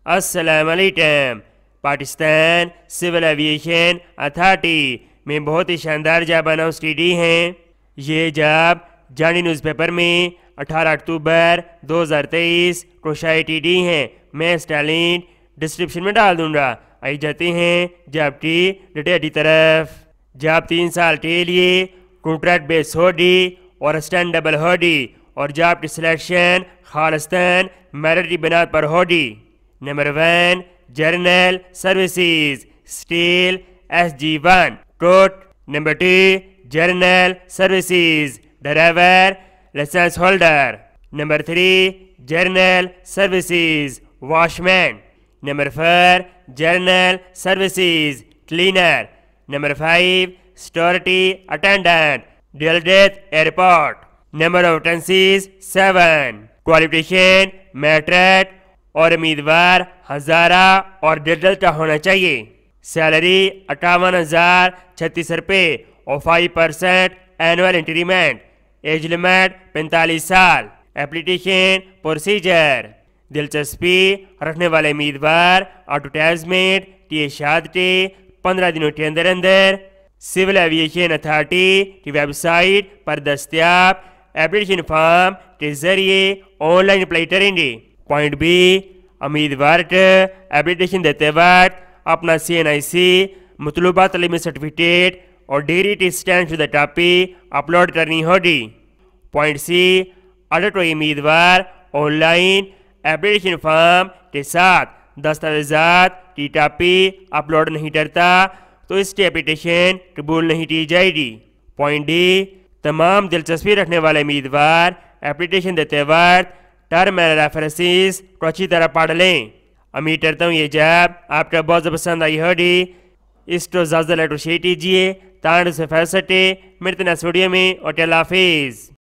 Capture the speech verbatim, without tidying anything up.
अस्सलाम वालेकुम। Pakistan civil aviation authority में बहुत ही शानदार जॉब अनाउंस की गई हैं। ये जॉब जानी न्यूज़पेपर में अठारह अक्टूबर दो हज़ार तेईस को शाये की गई हैं। मैं इसका लिंक डिस्क्रिप्शन में डाल दूंगा। आई जाते हैं जॉब की डिटेल की तरफ। जॉब तीन साल के लिए कॉन्ट्रैक्ट बेस होगी और स्टैंडेबल होगी और जॉब की सिलेक्शन खालिस्तान मेरिट की बुनियाद पर होगी। Number one, general services steel S G one coat. Number two, general services driver license holder. Number three, general services washman. Number four, general services cleaner. Number five, security attendant डेलडेथ airport. Number of vacancies seven. Qualification matric और उम्मीदवार हजारा और digital का होना चाहिए। Salary अट्ठावन हजार छत्तीस रुपये और five percent annual increment. Age limit पैंतालीस साल। Application procedure. दिलचस्पी रखने वाले उम्मीदवार एडवर्टाइजमेंट की इशाअत के पंद्रह दिनों के अंदर अंदर सिविल एविएशन अथॉरिटी की वेबसाइट पर दस्तियाब एप्लीकेशन फॉर्म के जरिए ऑनलाइन अप्लाई करेंगे। पॉइंट बी, उम्मीदवार को एप्लीकेशन देते वक्त अपना सी एन आई सी मतलूबा तलीमी सर्टिफिकेट और डिग्री की स्टैंड शुदा कॉपी अपलोड करनी होगी। पॉइंट सी, अगर कोई उम्मीदवार ऑनलाइन एप्लीकेशन फॉर्म के साथ दस्तावेजात की कॉपी अपलोड नहीं करता तो इसकी एप्लीकेशन कबूल नहीं की जाएगी। पॉइंट डी, तमाम दिलचस्पी रखने वाले उम्मीदवार एप्लीकेशन देते वक्त टर्म एंड रेफरेंसेस को अच्छी तरह पढ़ लें। उम्मीद करता हूँ ये जॉब आपका बहुत पसंद आई होगी। इसको ज़्यादा लेटर शेयर कीजिए ताकि उसे फैल सके। मिलते हैं नेक्स्ट वीडियो में और अल्लाह हाफिज़।